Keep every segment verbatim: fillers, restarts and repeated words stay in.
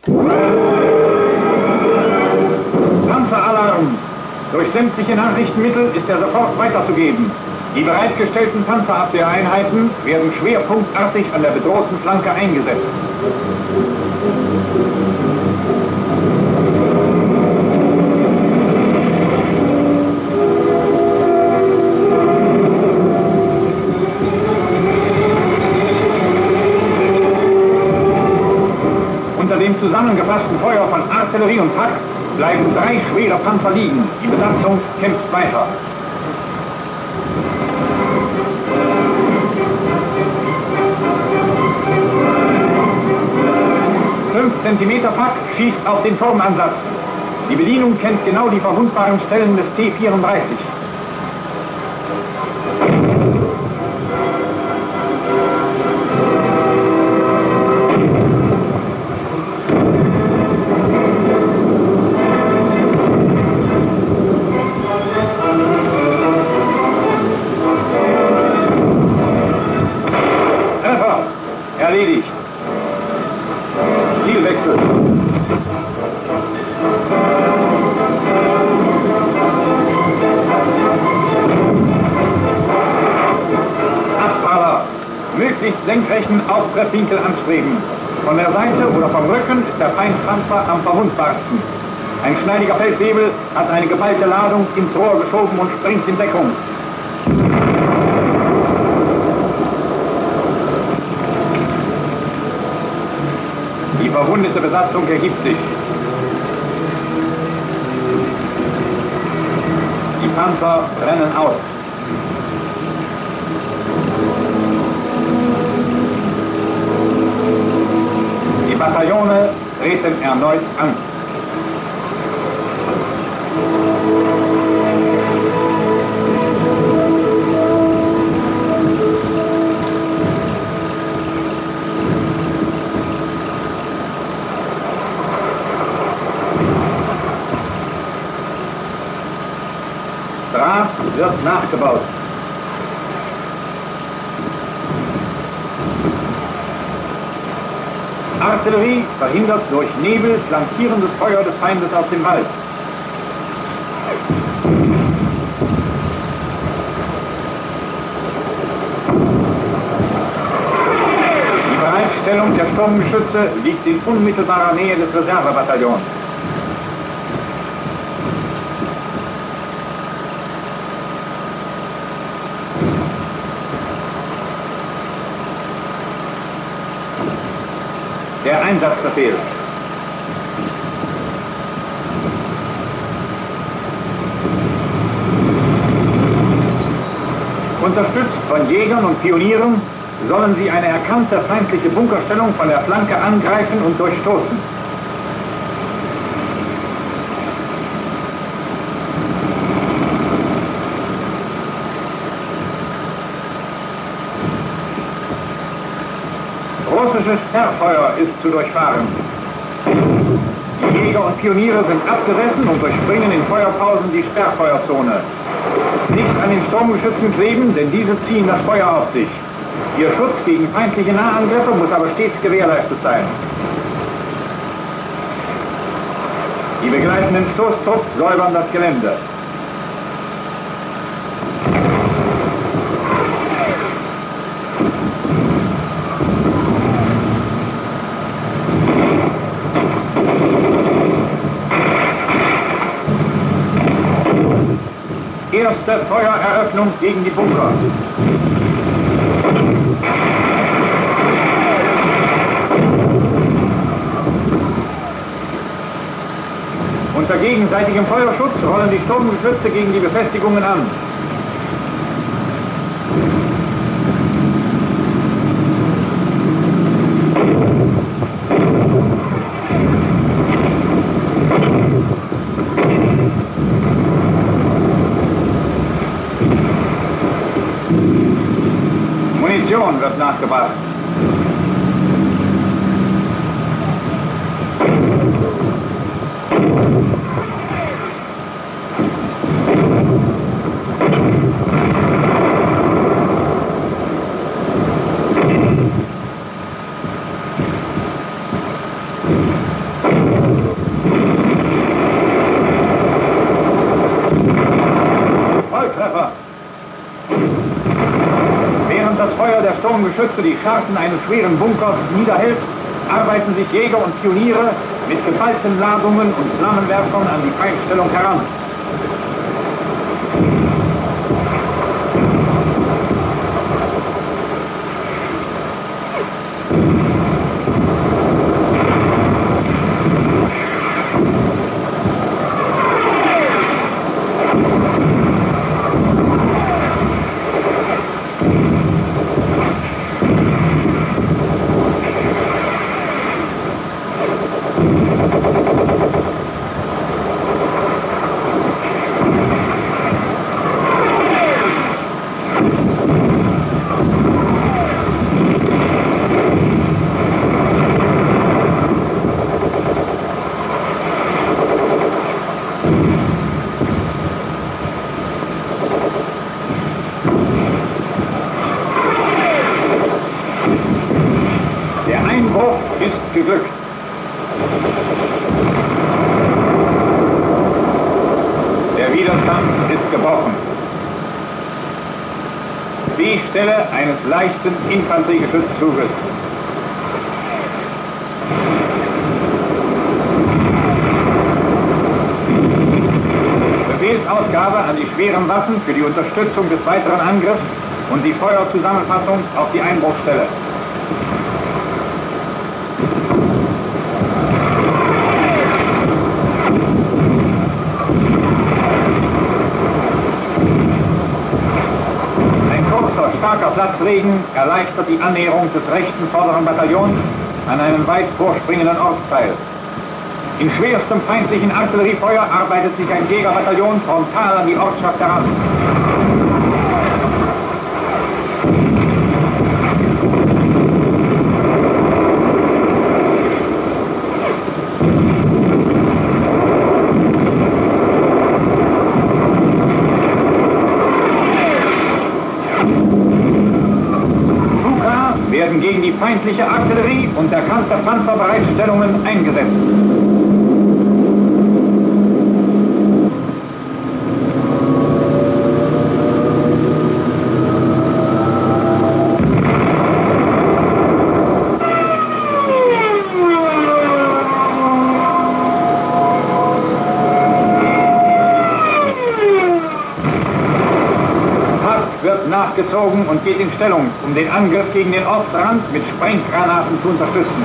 Panzeralarm! Durch sämtliche Nachrichtenmittel ist er sofort weiterzugeben. Die bereitgestellten Panzerabwehreinheiten werden schwerpunktartig an der bedrohten Flanke eingesetzt. Unter dem zusammengefassten Feuer von Artillerie und Pack bleiben drei schwere Panzer liegen. Die Besatzung kämpft weiter. fünf Zentimeter Pack schießt auf den Turmansatz. Die Bedienung kennt genau die verwundbaren Stellen des T vierunddreißig. Treffer! Erledigt! Zielwechsel. Abfahrer. Möglichst senkrechten Auftreffwinkel anstreben. Von der Seite oder vom Rücken ist der Feindpanzer am verwundbarsten. Ein schneidiger Feldwebel hat eine geballte Ladung ins Rohr geschoben und springt in Deckung. Die verwundete Besatzung ergibt sich. Die Panzer brennen aus. Die Bataillone treten erneut an. Draht wird nachgebaut. Artillerie verhindert durch Nebel flankierendes Feuer des Feindes aus dem Wald. Die Bereitstellung der Sturmgeschütze liegt in unmittelbarer Nähe des Reservebataillons. Der Einsatzbefehl. Unterstützt von Jägern und Pionieren sollen sie eine erkannte feindliche Bunkerstellung von der Flanke angreifen und durchstoßen. Russisches Sperrfeuer ist zu durchfahren. Die Jäger und Pioniere sind abgesessen und durchspringen in Feuerpausen die Sperrfeuerzone. Nicht an den Sturmgeschützen kleben, denn diese ziehen das Feuer auf sich. Ihr Schutz gegen feindliche Nahangriffe muss aber stets gewährleistet sein. Die begleitenden Stoßtrupps säubern das Gelände. Erste Feuereröffnung gegen die Bunker. Unter gegenseitigem Feuerschutz rollen die Sturmgeschütze gegen die Befestigungen an. Munition wird nachgebracht. Sturmgeschütze die Scharten eines schweren Bunkers niederhält, arbeiten sich Jäger und Pioniere mit geballten Ladungen und Flammenwerfern an die Feindstellung heran. Ist geglückt. Der Widerstand ist gebrochen. Die Stelle eines leichten Infanteriegeschützzuges. Befehlsausgabe an die schweren Waffen für die Unterstützung des weiteren Angriffs und die Feuerzusammenfassung auf die Einbruchstelle. Starker Platzregen erleichtert die Annäherung des rechten vorderen Bataillons an einen weit vorspringenden Ortsteil. In schwerstem feindlichen Artilleriefeuer arbeitet sich ein Jägerbataillon frontal an die Ortschaft heran. Werden gegen die feindliche Artillerie und erkannte Panzerbereitstellungen eingesetzt. Wird nachgezogen und geht in Stellung, um den Angriff gegen den Ortsrand mit Sprenggranaten zu unterstützen.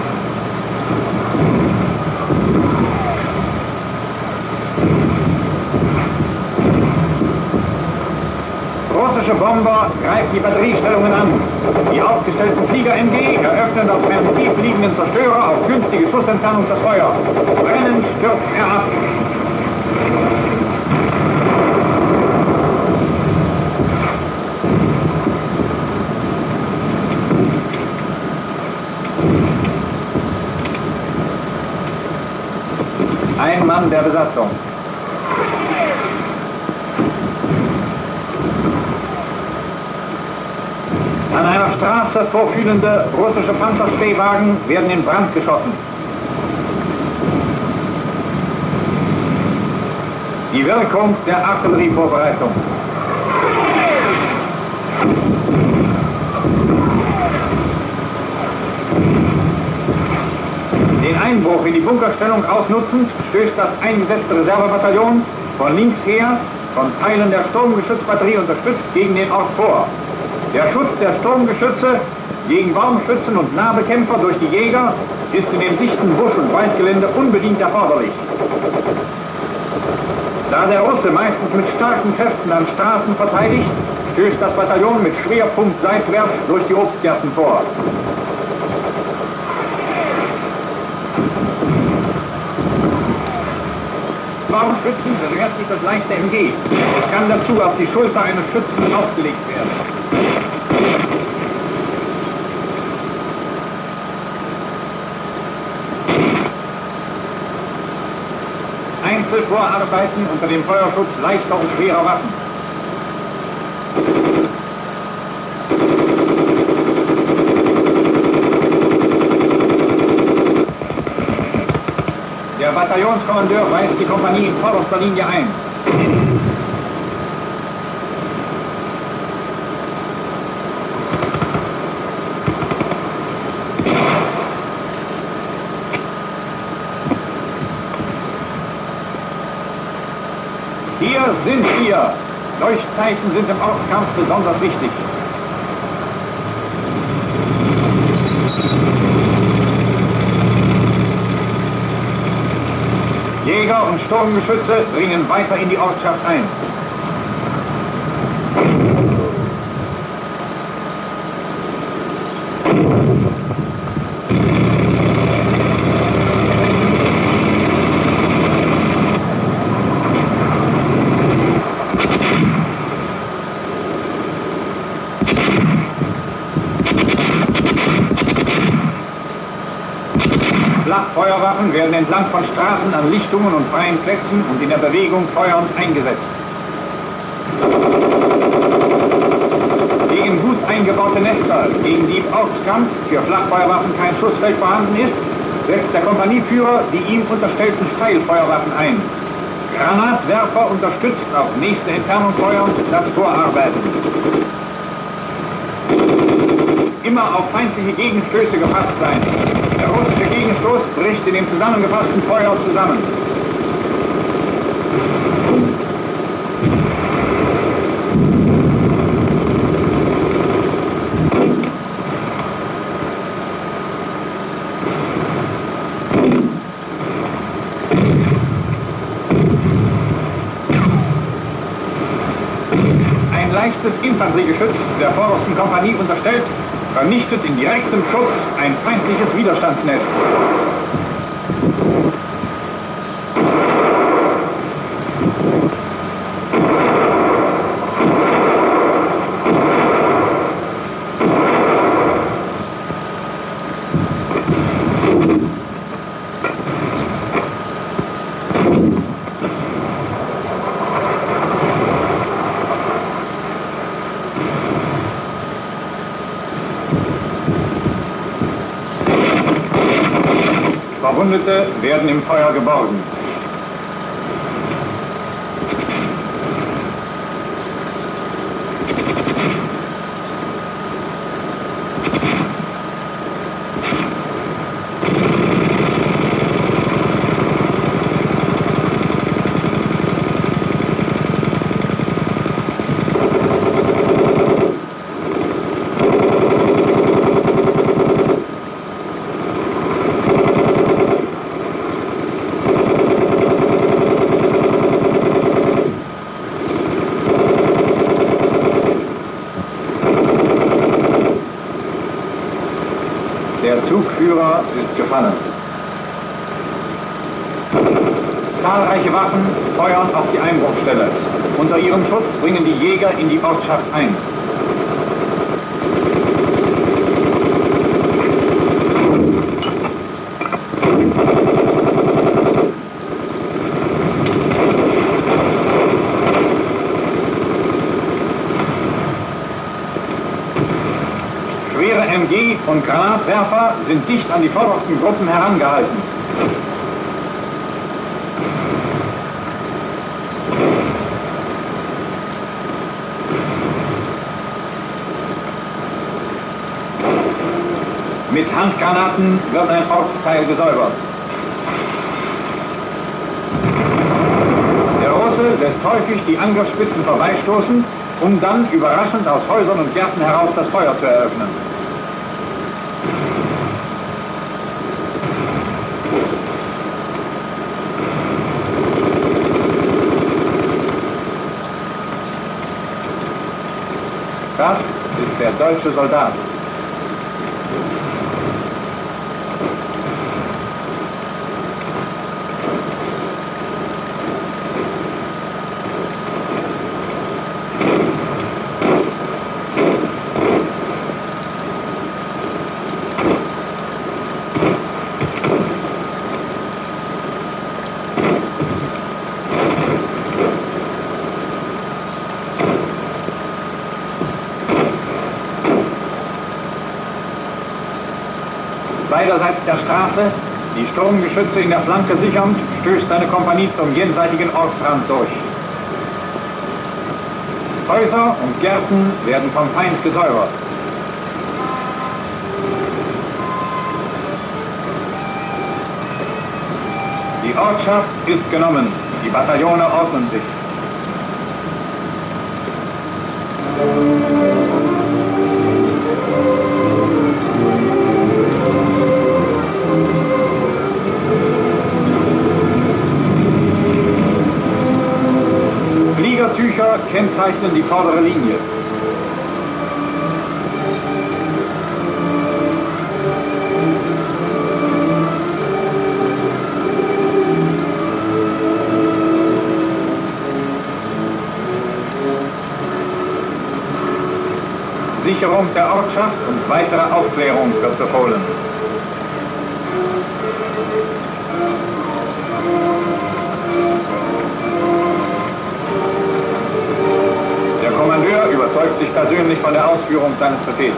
Russische Bomber greifen die Batteriestellungen an. Die aufgestellten Flieger-M G eröffnen auf einem tief liegenden Zerstörer auf günstige Schussentfernung das Feuer. Brennend stürzt er ab. Ein Mann der Besatzung. An einer Straße vorfühlende russische Panzerspähwagen werden in Brand geschossen. Die Wirkung der Artillerievorbereitung. Den Einbruch in die Bunkerstellung ausnutzend stößt das eingesetzte Reservebataillon von links her, von Teilen der Sturmgeschützbatterie unterstützt, gegen den Ort vor. Der Schutz der Sturmgeschütze gegen Baumschützen und Nahbekämpfer durch die Jäger ist in dem dichten Busch- und Waldgelände unbedingt erforderlich. Da der Russe meistens mit starken Kräften an Straßen verteidigt, stößt das Bataillon mit Schwerpunkt seitwärts durch die Obstgärten vor. Baumschützen bewährt sich das leichte M G. Es kann dazu auf die Schulter eines Schützen aufgelegt werden. Einzelvorarbeiten unter dem Feuerschutz leichter und schwerer Waffen. Der Bataillonskommandeur weist die Kompanie in vorderster Linie ein. Hier sind wir. Leuchtzeichen sind im Ortskampf besonders wichtig. Jäger und Sturmgeschütze dringen weiter in die Ortschaft ein. Flachfeuerwaffen werden entlang von Straßen, an Lichtungen und freien Plätzen und in der Bewegung feuernd eingesetzt. Gegen gut eingebaute Nester, gegen die im Ortskampf für Flachfeuerwaffen kein Schussfeld vorhanden ist, setzt der Kompanieführer die ihm unterstellten Steilfeuerwaffen ein. Granatwerfer unterstützt auf nächste Entfernung feuernd das Vorarbeiten. Immer auf feindliche Gegenstöße gefasst sein. Der russische Gegenstoß bricht in dem zusammengefassten Feuer zusammen. Ein leichtes Infanteriegeschütz der vordersten Kompanie unterstellt, vernichtet in direktem Schutz ein feindliches Widerstandsnest. Verwundete werden im Feuer geborgen. Der Zugführer ist gefallen. Zahlreiche Waffen feuern auf die Einbruchstelle. Unter ihrem Schutz bringen die Jäger in die Ortschaft ein. Schwere M G und Granatwerfer sind dicht an die vordersten Gruppen herangehalten. Mit Handgranaten wird ein Ortsteil gesäubert. Der Russe lässt häufig die Angriffsspitzen vorbeistoßen, um dann überraschend aus Häusern und Gärten heraus das Feuer zu eröffnen. Das ist der deutsche Soldat. Beiderseits der Straße, die Sturmgeschütze in der Flanke sichernd, stößt eine Kompanie zum jenseitigen Ortsrand durch. Häuser und Gärten werden vom Feind gesäubert. Die Ortschaft ist genommen, die Bataillone ordnen sich. kennzeichnen die vordere Linie. Sicherung der Ortschaft und weitere Aufklärung wird befohlen. Der Kommandeur überzeugt sich persönlich von der Ausführung seines Befehls.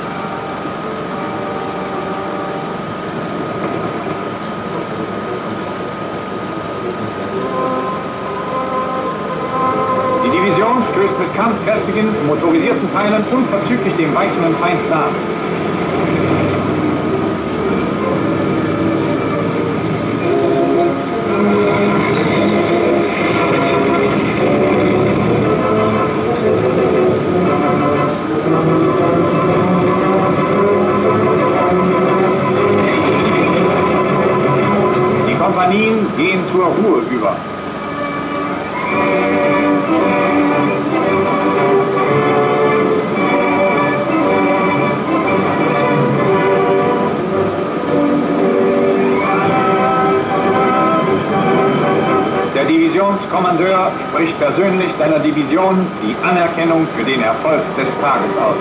Die Division stößt mit kampfkräftigen, motorisierten Teilen unverzüglich dem weichenden Feind nach. Die Kompanien gehen zur Ruhe über. Der Divisionskommandeur spricht persönlich seiner Division die Anerkennung für den Erfolg des Tages aus.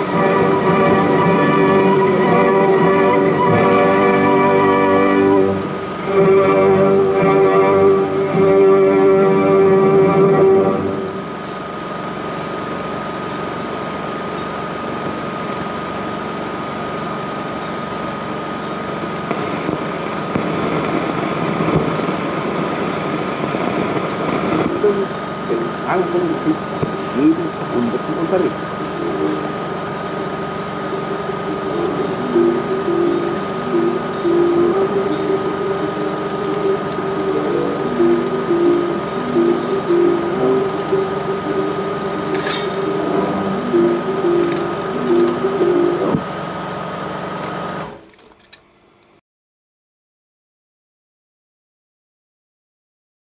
Den Krankenbetrieb jeden Verwundeten unterrichten.